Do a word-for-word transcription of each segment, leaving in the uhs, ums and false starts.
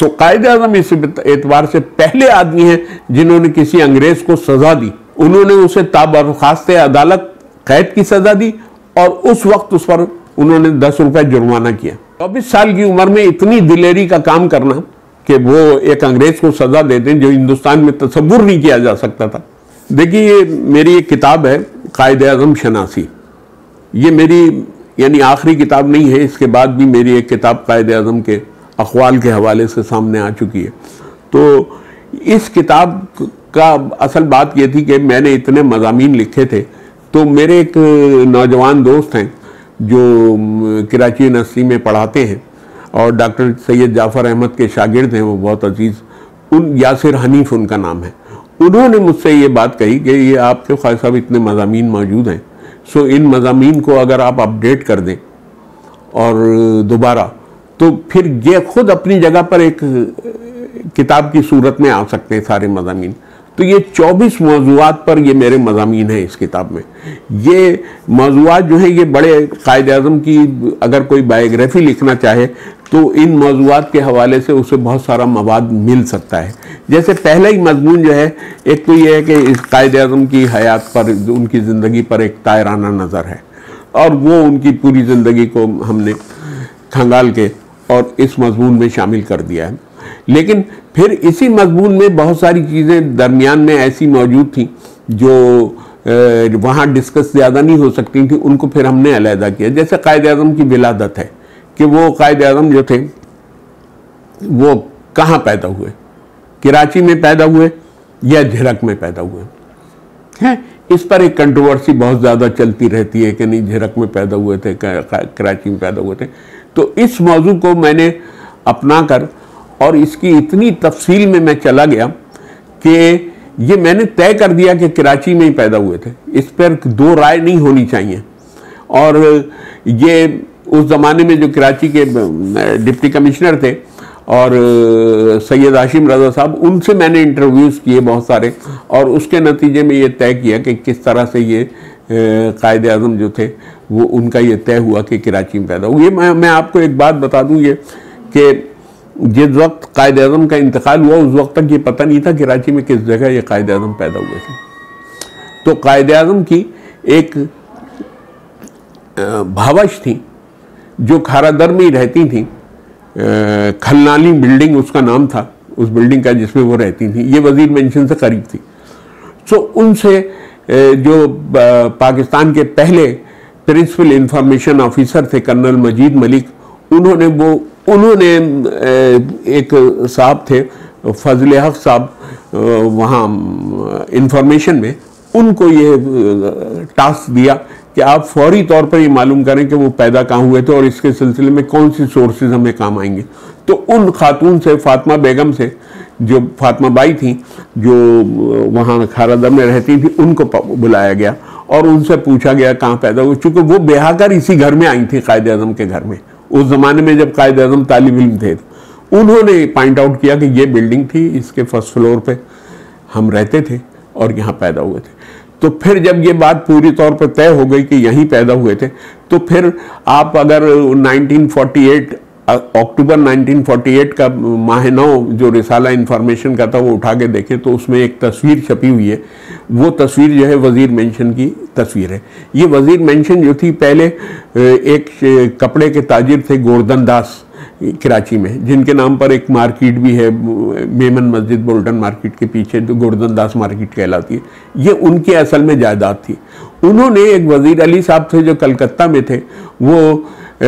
तो कायदे आज़म इस एतबार से पहले आदमी हैं जिन्होंने किसी अंग्रेज को सजा दी। उन्होंने उसे ताबरखास्त अदालत कैद की सजा दी और उस वक्त उस पर उन्होंने दस रुपए जुर्माना किया। चौबीस साल की उम्र में इतनी दिलेरी का काम करना कि वो एक अंग्रेज को सजा दे दें, जो हिंदुस्तान में तसव्वुर नहीं किया जा सकता था। देखिए, ये मेरी एक किताब है कायदे आज़म शनासी। ये मेरी यानी आखिरी किताब नहीं है, इसके बाद भी मेरी एक किताब कायदे आज़म के अक़वाल के हवाले से सामने आ चुकी है। तो इस किताब का असल बात ये थी कि मैंने इतने मज़ामीन लिखे थे, तो मेरे एक नौजवान दोस्त हैं जो कराची यूनिवर्सिटी में पढ़ाते हैं और डॉक्टर सैयद जाफ़र अहमद के शागिर्द हैं, वो बहुत अजीज़, उन यासिर हनीफ उनका नाम है। उन्होंने मुझसे ये बात कही कि ये आपके ख्वाजा साहब इतने मज़ामीन मौजूद हैं, सो इन मज़ामीन को अगर आप अपडेट कर दें और दोबारा, तो फिर ये खुद अपनी जगह पर एक किताब की सूरत में आ सकते हैं सारे मज़ामीन। तो ये चौबीस मौज़ूआत पर ये मेरे मज़ामीन हैं इस किताब में। ये मौज़ूआत जो हैं ये बड़े कायदे आज़म की अगर कोई बायोग्राफी लिखना चाहे तो इन मौज़ूआत के हवाले से उसे बहुत सारा मवाद मिल सकता है। जैसे पहला ही मजमून जो है, एक तो ये है कि इस कायदे आज़म की हयात पर, उनकी ज़िंदगी पर एक तायराना नज़र है और वो उनकी पूरी ज़िंदगी को हमने खंगाल के और इस मजमून में शामिल कर दिया है। लेकिन फिर इसी मजमून में बहुत सारी चीज़ें दरमियान में ऐसी मौजूद थी जो वहाँ डिस्कस ज़्यादा नहीं हो सकती थी, उनको फिर हमने अलहदा किया। जैसे कायदे आज़म की विलादत है कि वो कायदे आज़म जो थे वो कहाँ पैदा हुए, कराची में पैदा हुए या झिरक में पैदा हुए हैं। इस पर एक कंट्रोवर्सी बहुत ज़्यादा चलती रहती है कि नहीं झिरक में पैदा हुए थे, कराची में पैदा हुए थे। तो इस मौजू को मैंने अपना कर और इसकी इतनी तफसील में मैं चला गया कि ये मैंने तय कर दिया कि कराची में ही पैदा हुए थे। इस पर दो राय नहीं होनी चाहिए। और ये उस ज़माने में जो कराची के डिप्टी कमिश्नर थे और सैयद हाशिम रज़ा साहब, उनसे मैंने इंटरव्यूज़ किए बहुत सारे और उसके नतीजे में ये तय किया कि किस तरह से ये कायदे आज़म जो थे वो उनका ये तय हुआ कि कराची में पैदा हुए। मैं मैं आपको एक बात बता दूँ ये कि जिस वक्त कायदे आज़म का इंतकाल हुआ उस वक्त तक ये पता नहीं था कराची में किस जगह ये कायदे आज़म पैदा हुए थे। तो कायदे आज़म की एक भावश थी जो खारादर में ही रहती थी, खलनाली बिल्डिंग उसका नाम था उस बिल्डिंग का जिसमें वो रहती थी। ये वजीर मेंशन से करीब थी। सो उनसे जो पाकिस्तान के पहले प्रिंसिपल इंफॉर्मेशन ऑफिसर थे कर्नल मजीद मलिक, उन्होंने वो उन्होंने एक साहब थे फजल हक साहब वहाँ इंफॉर्मेशन में, उनको ये टास्क दिया कि आप फौरी तौर पर ये मालूम करें कि वो पैदा कहाँ हुए थे और इसके सिलसिले में कौन सी सोर्सेज हमें काम आएंगे। तो उन खातून से, फातिमा बेगम से, जो फातिमा बाई थी जो वहाँ खारादर में रहती थी, उनको बुलाया गया और उनसे पूछा गया कहाँ पैदा हुए, चूँकि वो ब्याह कर इसी घर में आई थी कायदे आज़म के घर में। उस ज़माने में जब कायदे आज़म तालिब इल्म थे, उन्होंने पॉइंट आउट किया कि ये बिल्डिंग थी, इसके फर्स्ट फ्लोर पे हम रहते थे और यहाँ पैदा हुए थे। तो फिर जब ये बात पूरी तौर पर तय हो गई कि यहीं पैदा हुए थे, तो फिर आप अगर nineteen forty eight October nineteen forty eight का माह नौ जो रिसाला इंफॉर्मेशन का था वो उठा के देखें तो उसमें एक तस्वीर छपी हुई है। वो तस्वीर जो है वज़ीर मेंशन की तस्वीर है। ये वज़ीर मेंशन जो थी पहले एक कपड़े के ताजिर थे गोवर्धन दास कराची में, जिनके नाम पर एक मार्केट भी है मेमन मस्जिद बोल्टन मार्केट के पीछे, जो गोवर्धन दास मार्केट कहलाती है। ये उनकी असल में जायदाद थी। उन्होंने एक वज़ीर अली साहब थे जो कलकत्ता में थे, वो आ,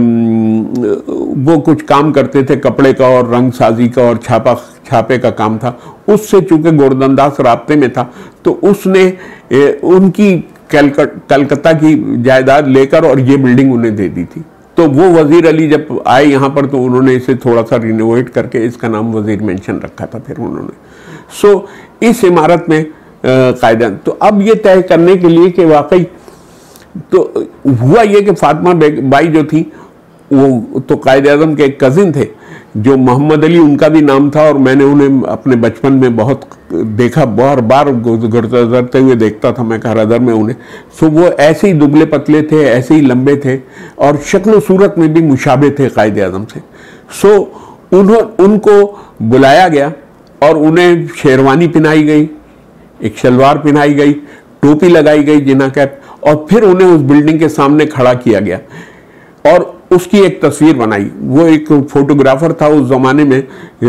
वो कुछ काम करते थे कपड़े का और रंग साजी का और छापा छापे का काम था। उससे चूँकि गोवर्धन दास राब्ते में था तो उसने ए, उनकी कलकत्ता की जायदाद लेकर और ये बिल्डिंग उन्हें दे दी थी। तो वो वज़ीर अली जब आए यहाँ पर तो उन्होंने इसे थोड़ा सा रिनोवेट करके इसका नाम वज़ीर मेंशन रखा था फिर उन्होंने। सो इस इमारत में कायदा, तो अब ये तय करने के लिए कि वाकई तो हुआ ये कि फातिमा बाई जो थी वो तो कायदे आज़म के एक कज़िन थे जो मोहम्मद अली उनका भी नाम था, और मैंने उन्हें अपने बचपन में बहुत देखा, बार बार गुजरते हुए देखता था मैं खारादर में उन्हें। सो वो ऐसे ही दुबले पतले थे, ऐसे ही लंबे थे और शक्ल सूरत में भी मुशाबे थे कायदे आज़म से। सो उन्हों उनको बुलाया गया और उन्हें शेरवानी पहनाई गई, एक शलवार पहनाई गई, टोपी लगाई गई, जिना कैप, और फिर उन्हें उस बिल्डिंग के सामने खड़ा किया गया और उसकी एक तस्वीर बनाई। वो एक फोटोग्राफर था उस जमाने में,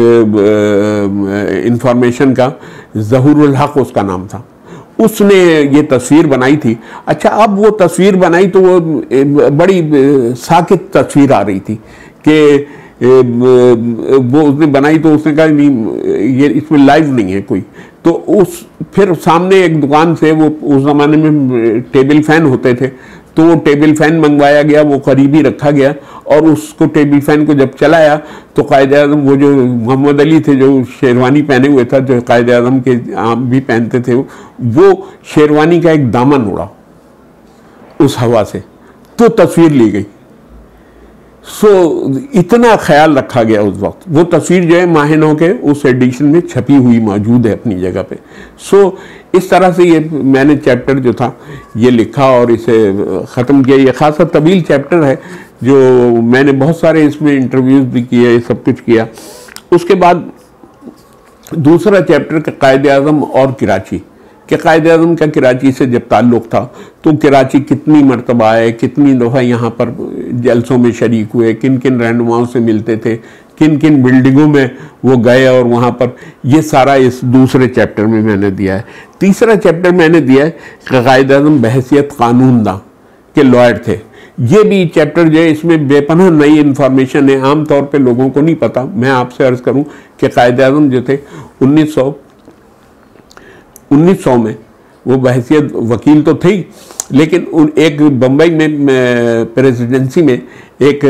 इंफॉर्मेशन का, जहूरुल हक उसका नाम था, उसने ये तस्वीर बनाई थी। अच्छा, अब वो तस्वीर बनाई तो वो बड़ी साकित तस्वीर आ रही थी कि वो उसने बनाई तो उसने कहा नहीं ये इसमें लाइव नहीं है कोई, तो उस फिर सामने एक दुकान से, वो उस जमाने में टेबल फैन होते थे, तो वो टेबल फैन मंगवाया गया, वो करीबी रखा गया और उसको टेबल फैन को जब चलाया तो कायदे आज़म, वो जो मोहम्मद अली थे जो शेरवानी पहने हुए था, जो कायदे आज़म के आप भी पहनते थे, वो शेरवानी का एक दामन उड़ा उस हवा से, तो तस्वीर ली गई। सो इतना ख्याल रखा गया उस वक्त। वो तस्वीर जो है माहिनों के उस एडिशन में छपी हुई मौजूद है अपनी जगह पे। सो इस तरह से ये मैंने चैप्टर जो था ये लिखा और इसे ख़त्म किया। ये खासा तवील चैप्टर है जो मैंने बहुत सारे इसमें इंटरव्यूज़ भी किए, सब कुछ किया। उसके बाद दूसरा चैप्टर का कायदे आज़म और कराची, कि कायदे आज़म का कराची से जब ताल्लुक़ था तो कराची कितनी मरतबा आए, कितनी दफ़ा यहाँ पर जलसों में शरीक हुए, किन किन रहनुमाओं से मिलते थे, किन किन बिल्डिंगों में वो गए और वहाँ पर, ये सारा इस दूसरे चैप्टर में मैंने दिया है। तीसरा चैप्टर मैंने दिया है कि कायदे आज़म बहैसियत कानूनदा के लॉयर थे। ये भी चैप्टर जो है इसमें बेपनाह नई इन्फॉर्मेशन है, आम तौर पे लोगों को नहीं पता। मैं आपसे अर्ज़ करूं कि कायदे आज़म जो थे उन्नीस सौ उन्नीस सौ में वो बहैसियत वकील तो थे ही, लेकिन उन एक बम्बई में प्रेसिडेंसी में एक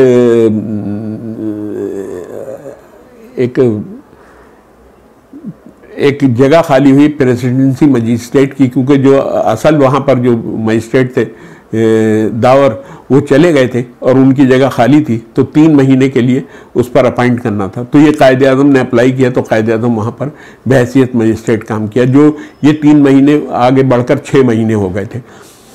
एक एक जगह खाली हुई प्रेसिडेंसी मजिस्ट्रेट की, क्योंकि जो असल वहाँ पर जो मजिस्ट्रेट थे दावर वो चले गए थे और उनकी जगह खाली थी, तो तीन महीने के लिए उस पर अपॉइंट करना था। तो ये कायदे आज़म ने अप्लाई किया, तो कायदे आज़म वहाँ पर बहैसियत मजिस्ट्रेट काम किया, जो ये तीन महीने आगे बढ़कर छः महीने हो गए थे।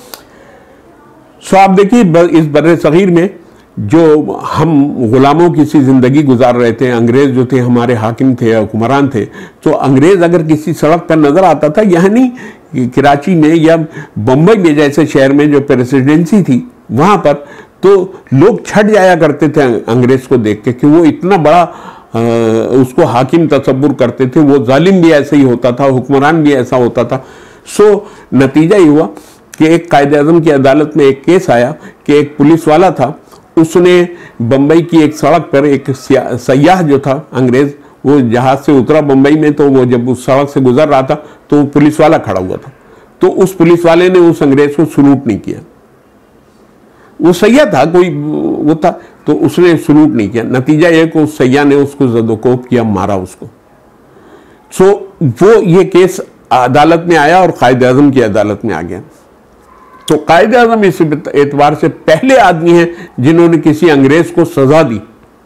सो आप देखिए इस बर्रे सगीर में जो हम ग़ुलामों की सी ज़िंदगी गुजार रहे थे, अंग्रेज़ जो थे हमारे हाकिम थे, हुक्मरान थे, तो अंग्रेज़ अगर किसी सड़क पर नज़र आता था, यह नहीं कराची में या बम्बई में जैसे शहर में जो प्रेसिडेंसी थी वहाँ पर, तो लोग छट जाया करते थे अंग्रेज़ को देख के कि वो इतना बड़ा आ, उसको हाकिम तसव्वुर करते थे। वो जालिम भी ऐसे ही होता था, हुक्मरान भी ऐसा होता था। सो नतीजा ये हुआ कि एक कायदे आज़म की अदालत में एक केस आया कि एक पुलिस वाला था, उसने बम्बई की एक सड़क पर एक सयाह जो था अंग्रेज़, वो जहाज़ से उतरा बम्बई में, तो वो जब उस सड़क से गुजर रहा था तो वो पुलिस वाला खड़ा हुआ था, तो उस पुलिस वाले ने उस अंग्रेज़ को सलूट नहीं किया। वो सयाह था, कोई वो था, तो उसने सलूट नहीं किया। नतीजा यह कि उस सयाह ने उसको जदोकोब किया, मारा उसको। सो वो ये केस अदालत में आया और कायदे आज़म की अदालत में आ गया। तो कायदे आज़म इस एतबार से पहले आदमी हैं जिन्होंने किसी अंग्रेज को सजा दी।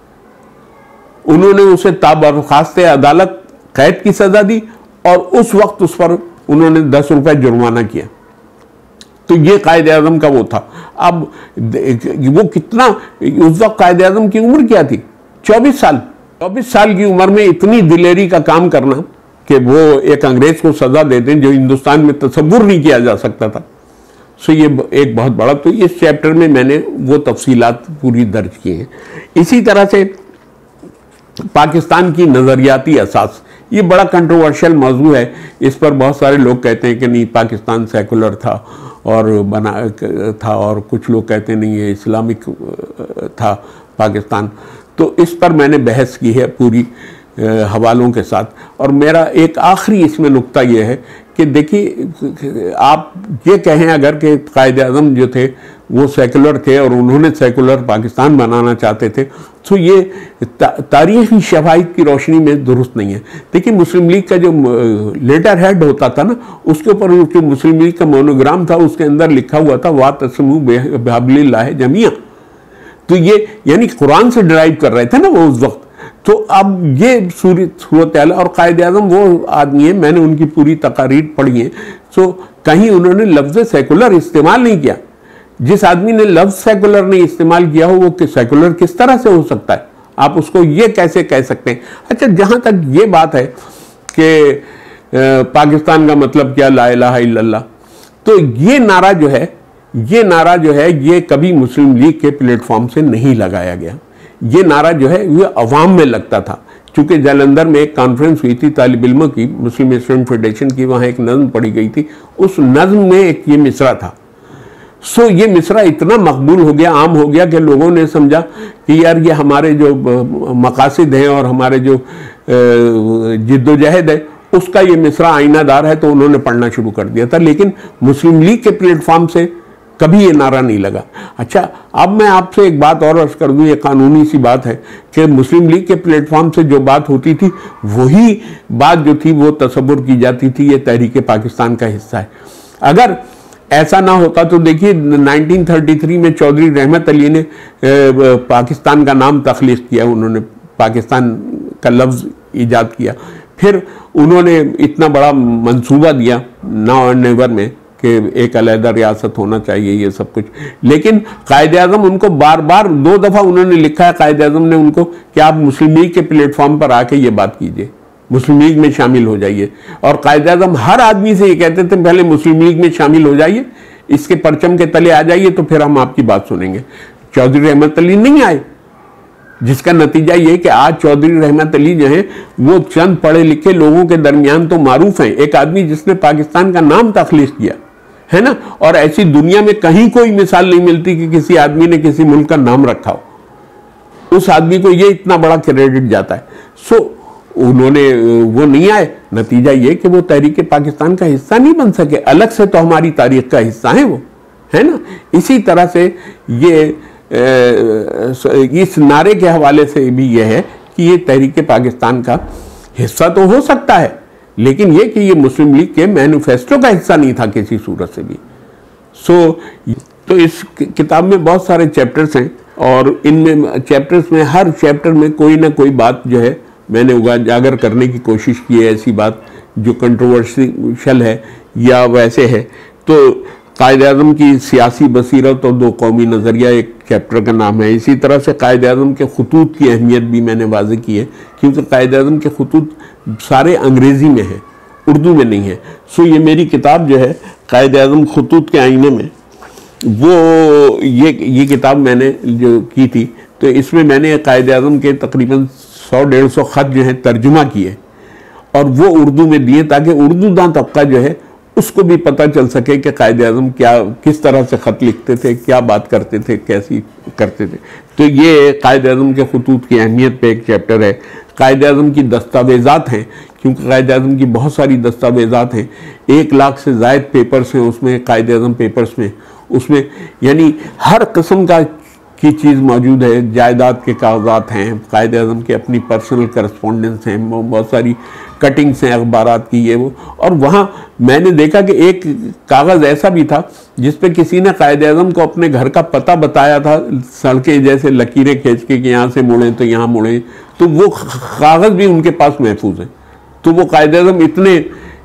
उन्होंने उसे ताबरखास्त अदालत कैद की सजा दी और उस वक्त उस पर उन्होंने दस रुपए जुर्माना किया। तो ये कायदे आज़म का वो था। अब वो कितना, उस वक्त कायदे आज़म की उम्र क्या थी? चौबीस साल। चौबीस साल की उम्र में इतनी दिलेरी का काम करना कि वो एक अंग्रेज को सजा दे दें जो हिंदुस्तान में तसव्वुर नहीं किया जा सकता था। सो ये एक बहुत बड़ा, तो इस चैप्टर में मैंने वो तफसीलात पूरी दर्ज की हैं। इसी तरह से पाकिस्तान की नज़रियाती असास, ये बड़ा कंट्रोवर्शियल मौजू है। इस पर बहुत सारे लोग कहते हैं कि नहीं पाकिस्तान सेकुलर था और बना था, और कुछ लोग कहते हैं नहीं ये इस्लामिक था पाकिस्तान। तो इस पर मैंने बहस की है पूरी हवालों के साथ। और मेरा एक आखिरी इसमें नुक्ता ये है कि देखिए, आप ये कहें अगर कि कायदे आज़म जो थे वो सेकुलर थे और उन्होंने सेकुलर पाकिस्तान बनाना चाहते थे, तो ये ता, तारीख़ी शवाहिद की रोशनी में दुरुस्त नहीं है। देखिए, मुस्लिम लीग का जो लेटर हेड होता था ना, उसके ऊपर जो मुस्लिम लीग का मोनोग्राम था उसके अंदर लिखा हुआ था वातसिमू बिहब्लिल्लाह जमीआ। तो ये यानी कुरान से ड्राइव कर रहे थे ना वो उस वक्त। तो अब ये सूरत हाल, और कायदे आज़म वो आदमी है, मैंने उनकी पूरी तकारीर पढ़ी है, तो कहीं उन्होंने लफ्ज़ सेकुलर इस्तेमाल नहीं किया। जिस आदमी ने लफ्ज़ सेकुलर नहीं इस्तेमाल किया हो वो कि सेकुलर किस तरह से हो सकता है? आप उसको ये कैसे कह सकते हैं? अच्छा, जहां तक ये बात है कि पाकिस्तान का मतलब क्या, ला इलाहा इल्लल्लाह, तो ये नारा जो है ये नारा जो है ये कभी मुस्लिम लीग के प्लेटफॉर्म से नहीं लगाया गया। ये नारा जो है ये अवाम में लगता था। चूंकि जालंधर में एक कॉन्फ्रेंस हुई थी तालिब इल्मों की, मुस्लिम स्टूडेंट फेडरेशन की, वहाँ एक नज़्म पढ़ी गई थी, उस नज़्म में एक ये मिसरा था। सो ये मिसरा इतना मकबूल हो गया, आम हो गया कि लोगों ने समझा कि यार ये हमारे जो मकासद हैं और हमारे जो जिद्दोजहद है उसका ये मिसरा आईनादार है, तो उन्होंने पढ़ना शुरू कर दिया था। लेकिन मुस्लिम लीग के प्लेटफॉर्म से कभी ये नारा नहीं लगा। अच्छा, अब मैं आपसे एक बात और अर्ज कर दूं, ये कानूनी सी बात है कि मुस्लिम लीग के प्लेटफॉर्म से जो बात होती थी वही बात जो थी वो तसव्वुर की जाती थी ये तहरीक पाकिस्तान का हिस्सा है। अगर ऐसा ना होता तो देखिए नाइनटीन थर्टी थ्री में चौधरी रहमत अली ने पाकिस्तान का नाम तख्लीक किया, उन्होंने पाकिस्तान का लफ्ज़ ईजाद किया। फिर उन्होंने इतना बड़ा मंसूबा दिया नाउ एंड नेवर में कि एक अलहदा रियासत होना चाहिए, ये सब कुछ। लेकिन कायदे आज़म उनको बार बार दो दफ़ा उन्होंने लिखा है, कायदे आज़म ने उनको, कि आप मुस्लिम लीग के प्लेटफॉर्म पर आके ये बात कीजिए, मुस्लिम लीग में शामिल हो जाइए। और कायदे आज़म हर आदमी से ये कहते थे पहले मुस्लिम लीग में शामिल हो जाइए, इसके परचम के तले आ जाइए, तो फिर हम आपकी बात सुनेंगे। चौधरी रहमत अली नहीं आए, जिसका नतीजा ये कि आज चौधरी रहमत अली जो है वो चंद पढ़े लिखे लोगों के दरमियान तो मारूफ हैं। एक आदमी जिसने पाकिस्तान का नाम तख्लीक किया है ना, और ऐसी दुनिया में कहीं कोई मिसाल नहीं मिलती कि किसी आदमी ने किसी मुल्क का नाम रखा हो, उस आदमी को ये इतना बड़ा क्रेडिट जाता है। सो उन्होंने वो नहीं आए, नतीजा ये कि वो तहरीक पाकिस्तान का हिस्सा नहीं बन सके, अलग से तो हमारी तारीख का हिस्सा है वो, है ना। इसी तरह से ये इस नारे के हवाले से भी यह है कि ये तहरीक पाकिस्तान का हिस्सा तो हो सकता है, लेकिन ये कि ये मुस्लिम लीग के मैनिफेस्टो का हिस्सा नहीं था किसी सूरत से भी। सो तो इस किताब में बहुत सारे चैप्टर्स हैं और इनमें चैप्टर्स में हर चैप्टर में कोई ना कोई बात जो है मैंने उजागर करने की कोशिश की है, ऐसी बात जो कंट्रोवर्शियल है या वैसे है। तो कायदे आज़म की सियासी बसीरत और दो कौमी नज़रिया एक चैप्टर का नाम है। इसी तरह से कायदे आज़म के खतूत की अहमियत भी मैंने वाज़ेह की है, क्योंकि कायदे आज़म के खतूत सारे अंग्रेज़ी में हैं, उर्दू में नहीं है। सो ये मेरी किताब जो है कायदे आज़म खतूत के आईने में, वो ये ये किताब मैंने जो की थी, तो इसमें मैंने कायदे आज़म के तकरीबन सौ डेढ़ सौ ख़त जो है तर्जुमा किए और वो उर्दू में दिए, ताकि उर्दू दां तबका जो है उसको भी पता चल सके कि कायदे आज़म क्या किस तरह से ख़त लिखते थे, क्या बात करते थे, कैसी करते थे। तो ये कायदे आज़म के खतूत की अहमियत पे एक चैप्टर है। कायदे आज़म की दस्तावेज़ात हैं, क्योंकि कायदे आज़म की बहुत सारी दस्तावेज़ात हैं, एक लाख से ज़ायद पेपर्स हैं उसमें, कायदे आज़म पेपर्स में, उसमें यानी हर किस्म का की चीज़ मौजूद है। जायदाद के कागजात हैं, कायदे आज़म के अपनी पर्सनल करस्पॉन्डेंस हैं, बहुत सारी कटिंग्स हैं अखबारात की, ये वो। और वहाँ मैंने देखा कि एक कागज़ ऐसा भी था जिस पे किसी ने कायदे आज़म को अपने घर का पता बताया था, सड़कें जैसे लकीरें खींच के कि यहाँ से मुड़ें तो यहाँ मुड़ें, तो वो कागज़ भी उनके पास महफूज है। तो वो कायदे आज़म इतने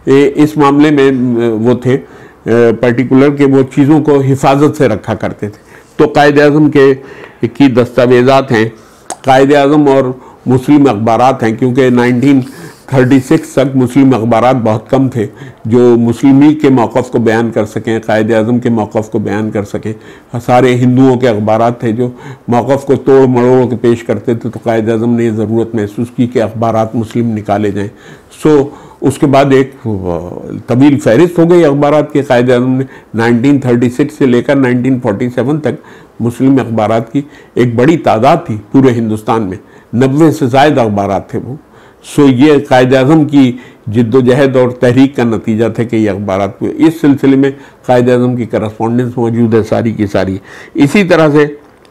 इस मामले में वो थे पर्टिकुलर कि वो चीज़ों को हिफाजत से रखा करते थे। तो कायदे आज़म के की दस्तावेज़ात हैं, कायदे आज़म और मुस्लिम अखबारात हैं, क्योंकि नाइनटीन थर्टी सिक्स तक मुस्लिम अखबारात बहुत कम थे जो मुस्लिम लीग के मौक़िफ़ को बयान कर सकें, कायदे आज़म के मौक़िफ़ को बयान कर सकें। सारे हिंदुओं के अखबारात थे जो मौक़िफ़ को तोड़ मरोड़ के पेश करते थे, तो कायदे आज़म ने ज़रूरत महसूस की कि अखबारात मुस्लिम निकाले जाएँ। सो उसके बाद एक तवील फहरिस्त हो गई अखबारात के। कायदे आज़म ने नाइनटीन थर्टी सिक्स से लेकर नाइनटीन फोर्टी सेवन तक मुस्लिम अखबारात की एक बड़ी तादाद थी पूरे हिंदुस्तान में, नब्बे से ज़ायद अखबारात थे वो। सो ये कायदे आज़म की जिद्दोजहद और तहरीक का नतीजा था कि ये अखबारात को, इस सिलसिले में कायदे आज़म की करस्पॉन्डेंस मौजूद है सारी की सारी। इसी तरह से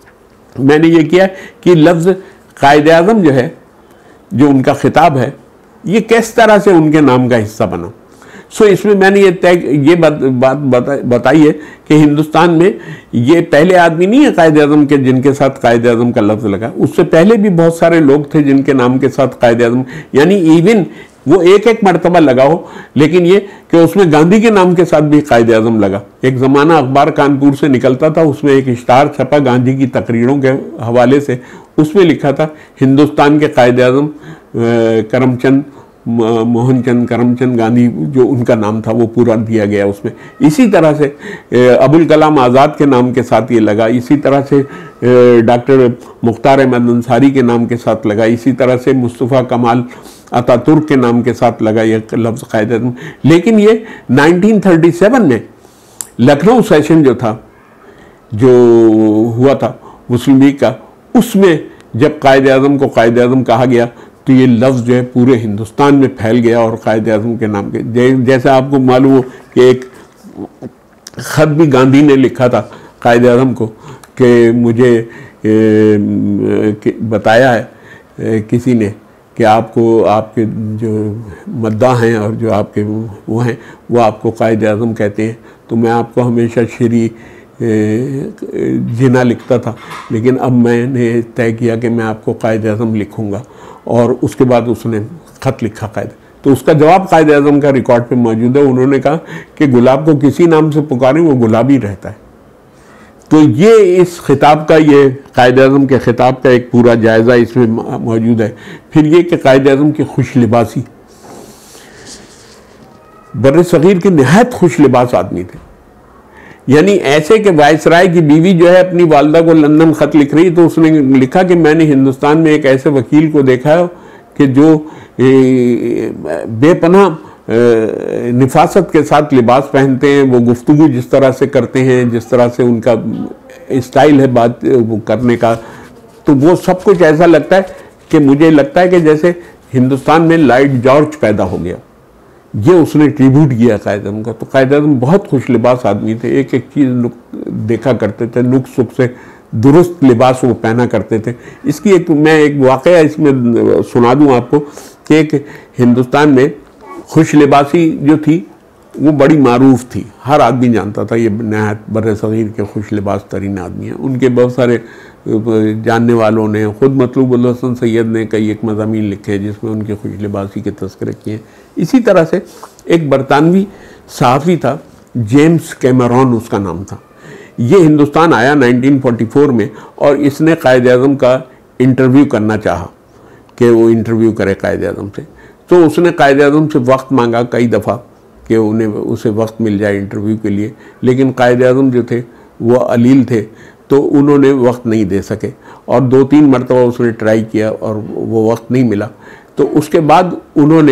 मैंने ये किया कि लफ्ज़ कायदे आज़म जो है, जो उनका खिताब है, ये किस तरह से उनके नाम का हिस्सा बना। सो इसमें मैंने ये तय ये बात बात बता, बताई है कि हिंदुस्तान में ये पहले आदमी नहीं है कायदे आज़म के जिनके साथ कायदे आज़म का लफ्ज़ लगा, उससे पहले भी बहुत सारे लोग थे जिनके नाम के साथ कायदे आज़म, यानी इवन वो एक एक मरतबा लगा हो, लेकिन ये कि उसमें गांधी के नाम के साथ भी कायदे आज़म लगा। एक ज़माना अखबार कानपुर से निकलता था, उसमें एक इश्तार छपा गांधी की तकरीरों के हवाले से, उसमें लिखा था हिंदुस्तान के कायदे आज़म करमचंद मोहनचंद करमचंद गांधी, जो उनका नाम था वो पूरा दिया गया उसमें। इसी तरह से अबुल कलाम आज़ाद के नाम के साथ ये लगा, इसी तरह से डॉक्टर मुख्तार अहमद अंसारी के नाम के साथ लगा, इसी तरह से मुस्तफ़ा कमाल अतातुर्क के नाम के साथ लगा ये लफ्ज़ कायदे आज़म। लेकिन ये नाइनटीन थर्टी सेवन में लखनऊ सेशन जो था, जो हुआ था मुस्लिम लीग का, उसमें जब कायदे आज़म को कायदे आज़म कहा गया तो ये लफ्ज़ जो है पूरे हिंदुस्तान में फैल गया और कायदे आज़म के नाम के जै, जैसे आपको मालूम हो कि एक ख़त भी गांधी ने लिखा था कायदे आज़म को कि मुझे ए, कि बताया है ए, किसी ने कि आपको आपके जो मद्दा हैं और जो आपके वो हैं वो आपको कायदे आज़म कहते हैं, तो मैं आपको हमेशा श्री जिना लिखता था, लेकिन अब मैंने तय किया कि मैं आपको कायदे आज़म लिखूँगा। और उसके बाद उसने ख़त लिखा कायदे, तो उसका जवाब कायदे आज़म का रिकॉर्ड पे मौजूद है। उन्होंने कहा कि गुलाब को किसी नाम से पुकारें वो गुलाब ही रहता है। तो ये इस खिताब का, ये कायदे आज़म के खिताब का एक पूरा जायज़ा इसमें मौजूद है। फिर ये कि कायदे आज़म की खुश लिबासी, बर्रे सग़ीर के नहायत खुश लिबास आदमी थे, यानी ऐसे कि वायसराय की बीवी जो है अपनी वालदा को लंदन ख़त लिख रही, तो उसने लिखा कि मैंने हिंदुस्तान में एक ऐसे वकील को देखा है कि जो बेपनाह निफासत के साथ लिबास पहनते हैं, वो गुफ्तगू जिस तरह से करते हैं, जिस तरह से उनका स्टाइल है बात वो करने का, तो वो सब कुछ ऐसा लगता है कि मुझे लगता है कि जैसे हिंदुस्तान में लॉर्ड जॉर्ज पैदा हो गया। ये उसने ट्रिब्यूट किया कायदे आज़म का। तो कायदे आज़म बहुत खुश लिबास आदमी थे, एक एक चीज़ देखा करते थे, नुक सुख से दुरुस्त लिबास वो पहना करते थे। इसकी एक मैं एक वाक़या इसमें सुना दूं आपको कि एक हिंदुस्तान में खुश लिबासी जो थी वो बड़ी मारूफ थी, हर आदमी जानता था ये नहायत बर्रे सग़ीर के खुश लिबास तरीन आदमी हैं। उनके बहुत सारे जानने वालों ने, ख़ुद मतलूब उल हसन सैयद ने कई एक मज़ामीन लिखे जिसमें उनके खुश लिबासी के तज़किरे किए हैं। इसी तरह से एक बरतानवी सहाफ़ी था, जेम्स कैमरॉन उसका नाम था। ये हिंदुस्तान आया नाइनटीन फोर्टी फोर में और इसने कायदे आज़म का इंटरव्यू करना चाहा कि वो इंटरव्यू करे कायदे आज़म से। तो उसने कायदे आज़म से वक्त मांगा कई दफ़ा कि उन्हें उसे वक्त मिल जाए इंटरव्यू के लिए, लेकिन कायदे आज़म जो थे वो अलील थे, तो उन्होंने वक्त नहीं दे सके और दो तीन मरतबा उसने ट्राई किया और वो वक्त नहीं मिला। तो उसके बाद उन्होंने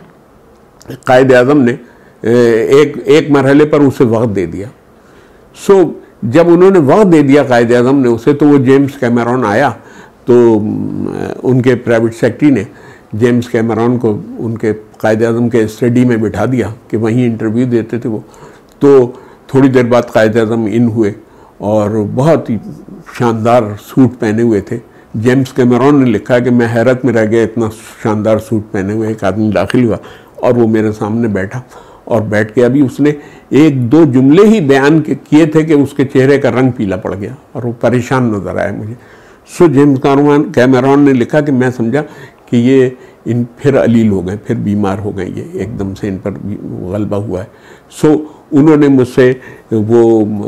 कायदे आज़म ने एक एक मरहले पर उसे वक्त दे दिया। सो जब उन्होंने वक्त दे दिया कायदे आज़म ने उसे, तो वो जेम्स कैमरॉन आया, तो उनके प्राइवेट सेक्रेटरी ने जेम्स कैमरॉन को उनके कायदे आज़म के स्टडी में बिठा दिया कि वहीं इंटरव्यू देते थे वो। तो थोड़ी देर बाद कायदे आज़म इन हुए और बहुत ही शानदार सूट पहने हुए थे। जेम्स कैमरॉन ने लिखा कि मैं हैरत में रह गया, इतना शानदार सूट पहने हुए एक आदमी दाखिल हुआ और वो मेरे सामने बैठा और बैठ के अभी उसने एक दो जुमले ही बयान किए थे कि उसके चेहरे का रंग पीला पड़ गया और वो परेशान नज़र आया मुझे। सो जेम्स कैमरॉन ने लिखा कि मैं समझा कि ये इन फिर अलील हो गए, फिर बीमार हो गए, ये एकदम से इन पर गलबा हुआ है। सो उन्होंने मुझसे वो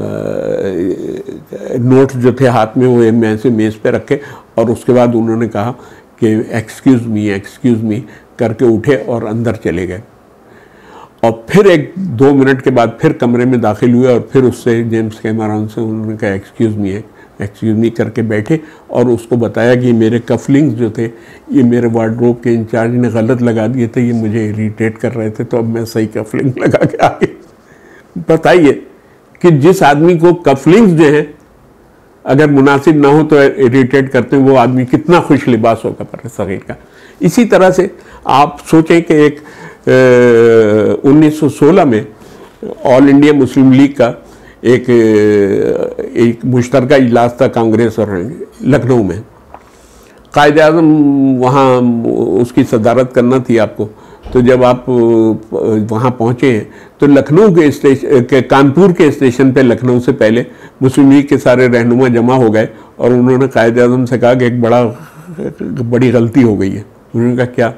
नोट्स जो थे हाथ में वो मैं से मेज़ पे रखे और उसके बाद उन्होंने कहा कि एक्सक्यूज़ मी एक्सक्यूज़ मी करके उठे और अंदर चले गए। और फिर एक दो मिनट के बाद फिर कमरे में दाखिल हुए और फिर उससे जेम्स कैमरॉन से उन्होंने कहा एक्सक्यूज़ मी एक्सक्यूज़ मी करके बैठे और उसको बताया कि मेरे कफलिंग्स जो थे ये मेरे वार्डरोब के इंचार्ज ने गलत लगा दिए थे, ये मुझे इरिटेट कर रहे थे, तो अब मैं सही कफलिंग लगा के आगे। बताइए कि जिस आदमी को कफलिंग्स जो हैं अगर मुनासिब ना हो तो इरिटेट करते हैं, वो आदमी कितना खुश लिबास होगा बर्रे सग़ीर का। इसी तरह से आप सोचें कि एक उन्नीस सौ सोलह में ऑल इंडिया मुस्लिम लीग का एक एक मुश्तरका इजलास था कांग्रेस और लखनऊ में। कायदे आज़म वहाँ उसकी सदारत करना थी आपको, तो जब आप वहाँ पहुँचे हैं तो लखनऊ के स्टेशन के कानपुर के स्टेशन पे लखनऊ से पहले मुस्लिम लीग के सारे रहनुमा जमा हो गए और उन्होंने कायदे आज़म से कहा कि एक बड़ा बड़ी गलती हो गई है। उन्होंने कहा क्या?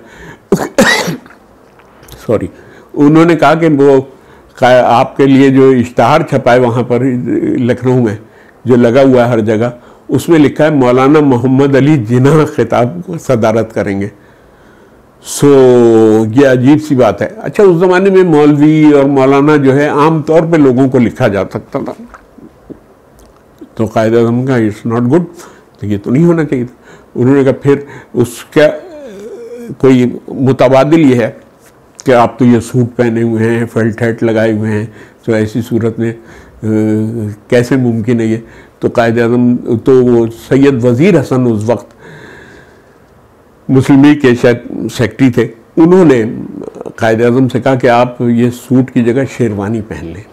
सॉरी उन्होंने कहा कि वो आपके लिए जो इश्तहार छपा है वहाँ पर लखनऊ में जो लगा हुआ है हर जगह, उसमें लिखा है मौलाना मोहम्मद अली जिन्ना खिताब को सदारत करेंगे। सो ये अजीब सी बात है। अच्छा, उस ज़माने में मौलवी और मौलाना जो है आम तौर पे लोगों को लिखा जा सकता था, तो कायदे आज़म का इट्स नॉट गुड, तो ये तो नहीं होना चाहिए था। उन्होंने कहा फिर उसका कोई मुतबादिल ये है कि आप तो ये सूट पहने हुए हैं, फेल्ट हैट लगाए हुए हैं, तो ऐसी सूरत में आ, कैसे मुमकिन है ये। तो कायदे आज़म तो वो सैयद वज़ीर हसन उस वक्त मुस्लिम लीग के शायद सेक्रेटरी थे, उन्होंने कायदे आज़म से कहा कि आप ये सूट की जगह शेरवानी पहन लें।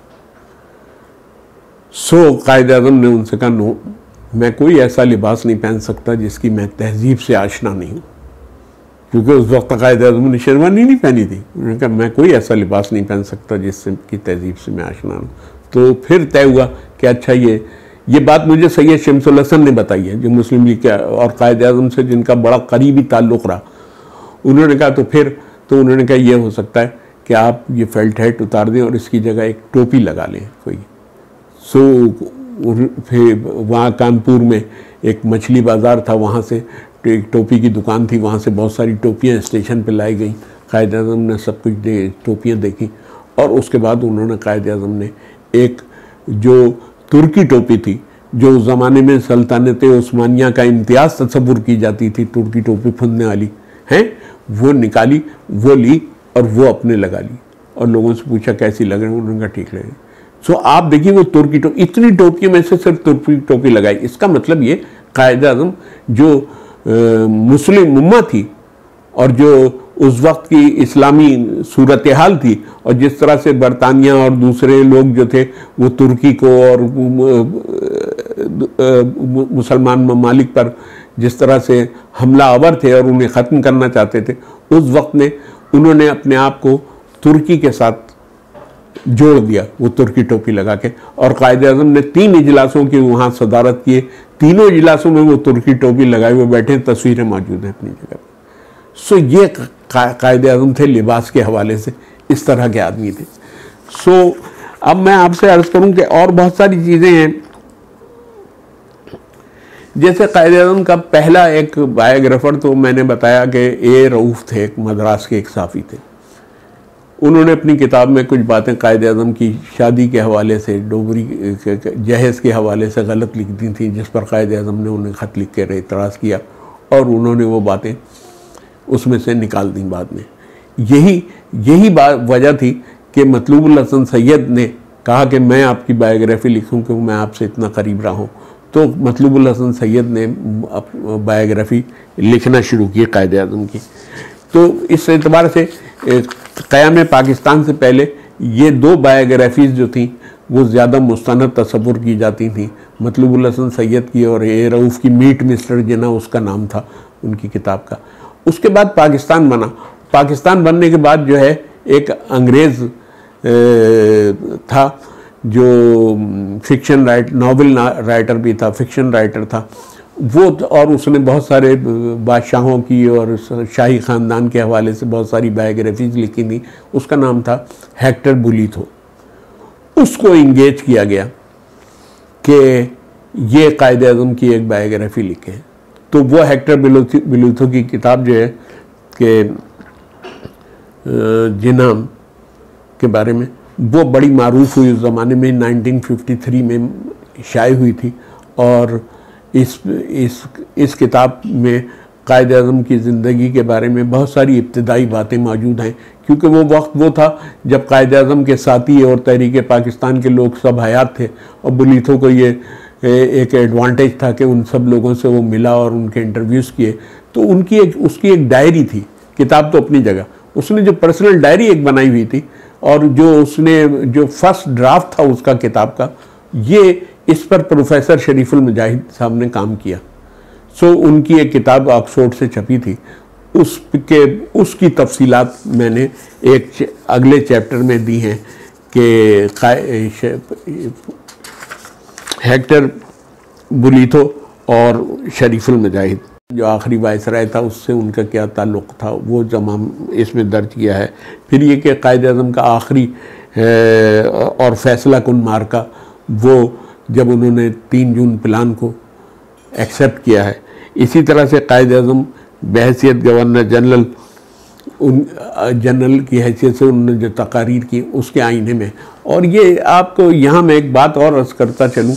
सो कायदे आज़म ने उनसे कहा नो, मैं कोई ऐसा लिबास नहीं पहन सकता जिसकी मैं तहजीब से आशना नहीं हूँ, क्योंकि उस वक्त कायदे आज़म ने शेरवानी नहीं पहनी थी। उन्होंने कहा मैं कोई ऐसा लिबास नहीं पहन सकता जिससे की तहजीब से मैं आशना हूँ। तो फिर तय हुआ कि अच्छा ये ये बात मुझे सैयद शमसुल हसन ने बताई है, जो मुस्लिम लीग के और कायदे आज़म से जिनका बड़ा करीबी ताल्लुक़ रहा। उन्होंने कहा तो फिर तो उन्होंने कहा ये हो सकता है कि आप ये फेल्ट हैट उतार दें और इसकी जगह एक टोपी लगा लें कोई। सो फिर वहाँ कानपुर में एक मछली बाज़ार था, वहाँ से एक टोपी की दुकान थी, वहाँ से बहुत सारी टोपियाँ स्टेशन पे लाई गई। कायदे आज़म ने सब कुछ दे टोपियाँ देखी और उसके बाद उन्होंने कायदे आज़म ने एक जो तुर्की टोपी थी, जो उस ज़माने में सल्तनत उस्मानिया का इम्तियाज़ तस्वुर की जाती थी, तुर्की टोपी फुंदने वाली हैं, वो निकाली, वो ली और वो अपने लगा ली और लोगों से पूछा कैसी लग रही है, उन्होंने कहा ठीक लगे। सो आप देखिए वो तुर्की टोपी, इतनी टोपियों में से सिर्फ तुर्की टोपी लगाई। इसका मतलब ये कायदे आज़म जो आ, मुस्लिम उम्मा थी और जो उस वक्त की इस्लामी सूरत हाल थी और जिस तरह से बरतानिया और दूसरे लोग जो थे वो तुर्की को और मुसलमान ममालिक पर जिस तरह से हमला आवर थे और उन्हें ख़त्म करना चाहते थे, उस वक्त में उन्होंने अपने आप को तुर्की के साथ जोड़ दिया, वो तुर्की टोपी लगा के। और कायदे आज़म ने तीन इजलासों की वहाँ सदारत किए, तीनों इजलासों में वो तुर्की टोपी लगाए हुए बैठे, तस्वीरें मौजूद हैं अपनी जगह। सो ये कायदे आज़म थे लिबास के हवाले से, इस तरह के आदमी थे। सो अब मैं आपसे अर्ज़ करूं कि और बहुत सारी चीज़ें हैं, जैसे कायदे आज़म का पहला एक बायोग्राफर तो मैंने बताया कि ए रऊफ़ थे, एक मद्रास के एक साफ़ी थे। उन्होंने अपनी किताब में कुछ बातें कायदे आज़म की शादी के हवाले से, डोगरी जहेज़ के हवाले से गलत लिख दी थी, जिस पर कायदे आज़म ने उन्हें ख़त लिख कर एतराज़ किया और उन्होंने वो बातें उसमें से निकाल दी बाद में। यही यही बात वजह थी कि मतलूबुल हसन सैयद ने कहा कि मैं आपकी बायोग्राफ़ी लिखूं क्योंकि मैं आपसे इतना करीब रहा हूँ। तो मतलूबुल हसन सैयद ने बायोग्राफ़ी लिखना शुरू की कायदे आज़म की। तो इस एतबार से क़याम पाकिस्तान से पहले ये दो बायोग्राफ़ीज़ जो थी वो ज़्यादा मुस्तनद तस्वुर की जाती थी, मतलूबुल हसन सैयद की और ए रऊफ़ की, मीट मिस्टर जिन्ना उसका नाम था उनकी किताब का। उसके बाद पाकिस्तान बना। पाकिस्तान बनने के बाद जो है एक अंग्रेज़ था जो फिक्शन राइट नावल राइटर भी था, फिक्शन राइटर था वो, और उसने बहुत सारे बादशाहों की और शाही ख़ानदान के हवाले से बहुत सारी बायोग्राफीज़ लिखी थी। उसका नाम था हेक्टर बुलीथो। उसको इंगेज किया गया कि ये कायदे आज़म की एक बायोग्राफ़ी लिखे। तो वो हेक्टर बुलीथो की किताब जो है कि जिन्ना के बारे में, वो बड़ी मारूफ हुई उस ज़माने में, नाइनटीन फिफ्टी थ्री में शाये हुई थी। और इस इस इस किताब में कायदे आज़म की ज़िंदगी के बारे में बहुत सारी इब्तिदाई बातें मौजूद हैं, क्योंकि वो वक्त वो था जब कायदे आज़म के साथी और तहरीक पाकिस्तान के लोग सब हयात थे और बुलीथो को ये एक एडवांटेज था कि उन सब लोगों से वो मिला और उनके इंटरव्यूज़ किए। तो उनकी एक उसकी एक डायरी थी, किताब तो अपनी जगह, उसने जो पर्सनल डायरी एक बनाई हुई थी और जो उसने जो फर्स्ट ड्राफ्ट था उसका किताब का, ये इस पर प्रोफेसर शरीफुल मुजाहिद साहब ने काम किया। सो उनकी एक किताब ऑक्सफोर्ड से छपी थी, उसके उसकी तफसीलात मैंने एक अगले चैप्टर में दी हैं कि हेक्टर बुलीथो और शरीफुल मुजाहिद जो आखिरी वायसराय था उससे उनका क्या ताल्लुक़ था, वो तमाम इसमें दर्ज किया है। फिर ये कि कायदे आज़म का आखिरी और फैसला कुन मार्का, वो जब उन्होंने तीन जून प्लान को एक्सेप्ट किया है। इसी तरह से कायद आज़म बहैसियत गवर्नर जनरल उन जनरल की हैसियत से उन्होंने जो तकारीर की उसके आईने में। और ये आपको यहाँ मैं एक बात और अर्ज़ करता चलूँ,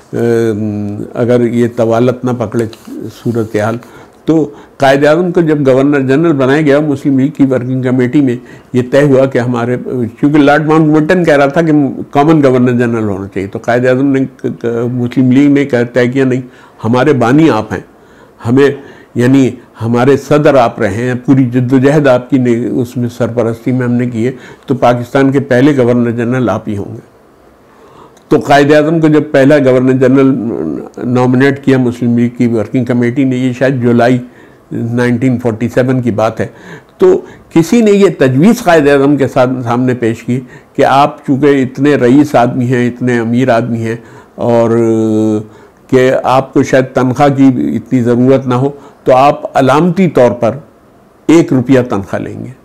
अगर ये तवालत ना पकड़े सूरत हाल, तो कायद आज़म को जब गवर्नर जनरल बनाया गया मुस्लिम लीग की वर्किंग कमेटी में ये तय हुआ कि हमारे, क्योंकि लॉर्ड माउंटबेटन कह रहा था कि कॉमन गवर्नर जनरल होना चाहिए, तो कायद आज़म ने मुस्लिम लीग ने तय किया नहीं, हमारे बानी आप हैं, हमें यानी हमारे सदर आप रहे हैं, पूरी जद्दोजहद आपकी ने उसमें सरपरस्ती में हमने की है, तो पाकिस्तान के पहले गवर्नर जनरल आप ही होंगे। तो कायद आज़म को जब पहला गवर्नर जनरल नॉमिनेट किया मुस्लिम लीग की वर्किंग कमेटी ने, ये शायद जुलाई उन्नीस सौ सैंतालीस की बात है, तो किसी ने ये तजवीज़ कायद आज़म के साथ सामने पेश की कि आप चूँकि इतने रईस आदमी हैं, इतने अमीर आदमी हैं, और कि आपको शायद तनख्वाह की इतनी ज़रूरत ना हो, तो आप अलामती तौर पर एक रुपया तनख्वाह लेंगे।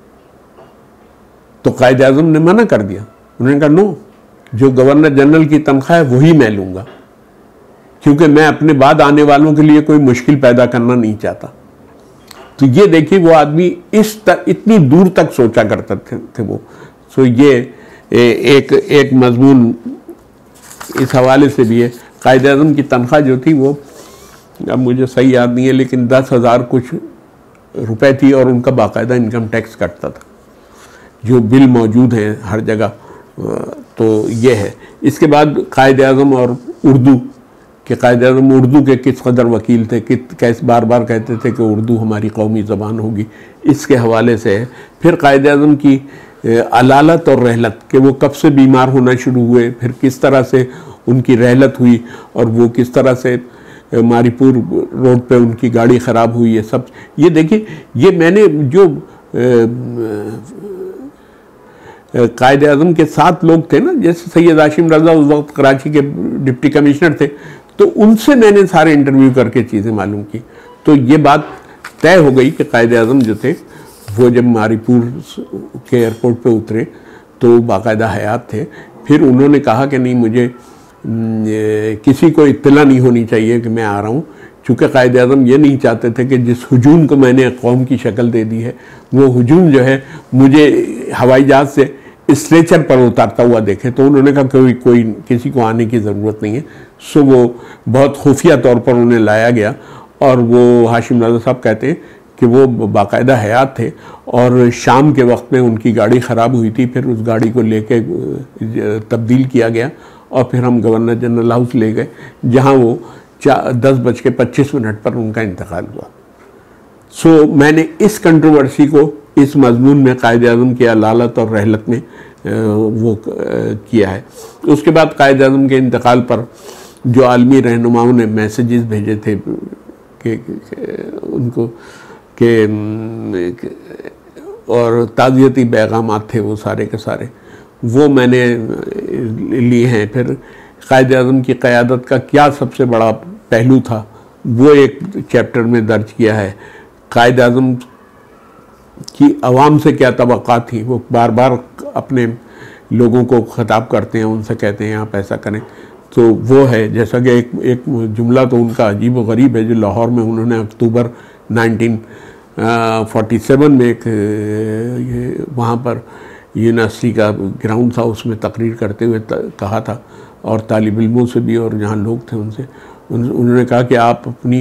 तो कायद आज़म ने मना कर दिया, उन्होंने कहा नो, जो गवर्नर जनरल की तनख्वाह है वही मैं लूँगा, क्योंकि मैं अपने बाद आने वालों के लिए कोई मुश्किल पैदा करना नहीं चाहता। तो ये देखिए वो आदमी इस तक इतनी दूर तक सोचा करते थे, थे वो। सो ये ए, एक एक मजमून इस हवाले से भी है। कायद आज़म की तनख्वाह जो थी वो, अब मुझे सही याद नहीं है, लेकिन दस हज़ार कुछ रुपए थी, और उनका बाकायदा इनकम टैक्स कटता था, जो बिल मौजूद हैं हर जगह। तो ये है। इसके बाद कायद आज़म और उर्दू के, कायद आज़म उर्दू के किस कदर वकील थे, कित कैसे बार बार कहते थे कि उर्दू हमारी कौमी ज़बान होगी, इसके हवाले से है। फिर कायद आज़म की अलालत और रहलत, कि वो कब से बीमार होना शुरू हुए, फिर किस तरह से उनकी रहलत हुई, और वो किस तरह से मारीपुर रोड पे उनकी गाड़ी ख़राब हुई, ये सब ये देखिए। ये मैंने जो कायद आज़म के साथ लोग थे ना, जैसे सैयद हाशिम रज़ा उस वक्त कराची के डिप्टी कमिश्नर थे, तो उनसे मैंने सारे इंटरव्यू करके चीज़ें मालूम की। तो ये बात तय हो गई कि कायद आज़म जो थे वो जब मारीपुर के एयरपोर्ट पे उतरे तो बाकायदा हयात थे। फिर उन्होंने कहा कि नहीं, मुझे किसी को इत्तला नहीं होनी चाहिए कि मैं आ रहा हूँ, चूँकि कायद आज़म ये नहीं चाहते थे कि जिस हुजूम को मैंने कौम की शक्ल दे दी है, वो हुजूम जो है मुझे हवाई जहाज़ से स्ट्रेचर पर उतारता हुआ देखे। तो उन्होंने कहा कोई कोई किसी को आने की ज़रूरत नहीं है। सो वो बहुत खुफिया तौर पर उन्हें लाया गया, और वो हाशिम रज़ा साहब कहते हैं कि वो बाकायदा हयात थे, और शाम के वक्त में उनकी गाड़ी ख़राब हुई थी, फिर उस गाड़ी को लेके तब्दील किया गया, और फिर हम गवर्नर जनरल हाउस ले गए, जहाँ वो चार दस बज के पच्चीस मिनट पर उनका इंतकाल हुआ। सो so, मैंने इस कंट्रोवर्सी को इस मजमून में कायद आज़म की अलालत और रहलत में वो किया है। उसके बाद कायद आज़म के इंतकाल पर जो आलमी रहनुमाओं ने मैसेजेस भेजे थे कि, कि उनको के और ताज़ियती पैगामात थे, वो सारे के सारे वो मैंने लिए हैं। फिर कायद आज़म की क़यादत का क्या सबसे बड़ा पहलू था, वो एक चैप्टर में दर्ज किया है। कायद आज़म की आवाम से क्या तवक्का थी, वो बार बार अपने लोगों को ख़िताब करते हैं, उनसे कहते हैं आप ऐसा करें। तो वो है, जैसा कि एक एक जुमला तो उनका अजीब व गरीब है, जो लाहौर में उन्होंने अक्टूबर नाइनटीन फोर्टी सेवन में एक ये वहाँ पर यूनिवर्सिटी का ग्राउंड था, उसमें तकरीर करते हुए कहा था, और तालिब इल्मों से भी और जहाँ लोग थे उनसे उन, उन्होंने कहा कि आप अपनी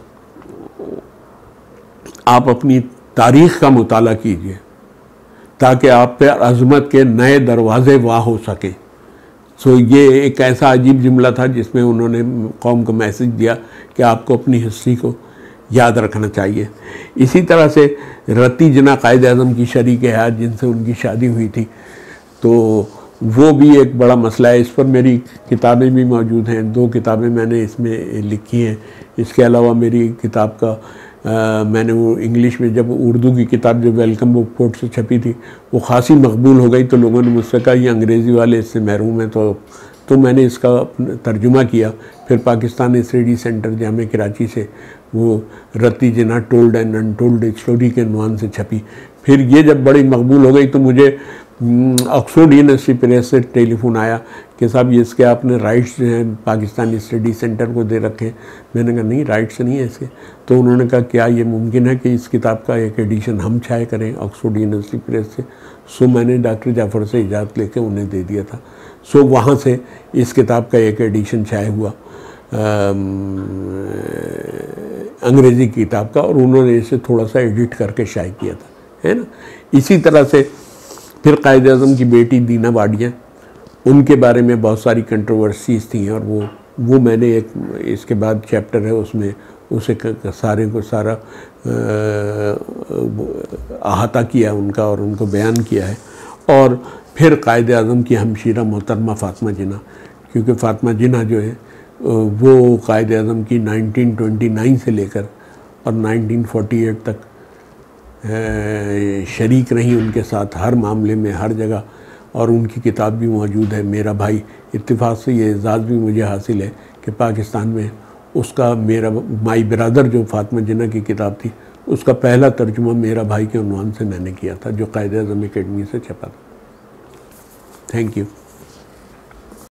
आप अपनी तारीख़ का मुताला कीजिए, ताकि आप पे अज़मत के नए दरवाज़े वाह हो सकें। सो ये एक ऐसा अजीब जुमला था जिसमें उन्होंने कौम को मैसेज दिया कि आपको अपनी हिस्ट्री को याद रखना चाहिए। इसी तरह से रती जना कायद आज़म की शरीक हयात जिनसे उनकी शादी हुई थी, तो वो भी एक बड़ा मसला है। इस पर मेरी किताबें भी मौजूद हैं, दो किताबें मैंने इसमें लिखी हैं। इसके अलावा मेरी किताब का आ, मैंने वो इंग्लिश में जब उर्दू की किताब जो वेलकम बुक पोर्ट से छपी थी वो खासी मकबूल हो गई, तो लोगों ने मुझसे कहा ये अंग्रेज़ी वाले इससे महरूम हैं, तो तो मैंने इसका तर्जुमा किया। फिर पाकिस्तान स्टडी सेंटर जामे कराची से वो रती जना टोल्ड एंड अनटोल्ड स्टोरी के अनवान से छपी। फिर ये जब बड़ी मकबूल हो गई तो मुझे ऑक्सफोर्ड यूनिवर्सिटी प्रेस से टेलीफोन आया कि साहब ये इसके आपने राइट्स जो हैं पाकिस्तानी स्टडी सेंटर को दे रखे हैं। मैंने कहा नहीं, राइट्स नहीं है इसके। तो उन्होंने कहा क्या ये मुमकिन है कि इस किताब का एक एडिशन हम छाया करें ऑक्सफोर्ड यूनिवर्सिटी प्रेस से। सो मैंने डॉक्टर जाफ़र से इजाज़त लेके उन्हें दे दिया था। सो वहाँ से इस किताब का एक एडिशन छाया हुआ अंग्रेज़ी किताब का, और उन्होंने इसे थोड़ा सा एडिट करके शाये किया था, है ना। इसी तरह से फिर कायद-ए-आज़म की बेटी दीना वाडिया, उनके बारे में बहुत सारी कंट्रोवर्सीज थी, और वो वो मैंने एक इसके बाद चैप्टर है उसमें उसे सारे को सारा अहाता किया उनका और उनको बयान किया है। और फिर कायद-ए-आज़म की हमशीरा मोहतरमा फ़ातिमा जिन्ना, क्योंकि फ़ातिमा जिन्ना जो है वो कायद-ए-आज़म की नाइनटीन ट्वेंटी नाइन से लेकर और नाइनटीन फोर्टी एट तक शरीक रही उनके साथ हर मामले में, हर जगह। और उनकी किताब भी मौजूद है मेरा भाई। इत्तेफाक से ये एजाज़ भी मुझे हासिल है कि पाकिस्तान में उसका मेरा माई ब्रदर जो फ़ातिमा जिन्ना की किताब थी, उसका पहला तर्जुमा मेरा भाई के उन्वान से मैंने किया था, जो कायद-ए-आज़म एकेडमी से छपा था। Thank you.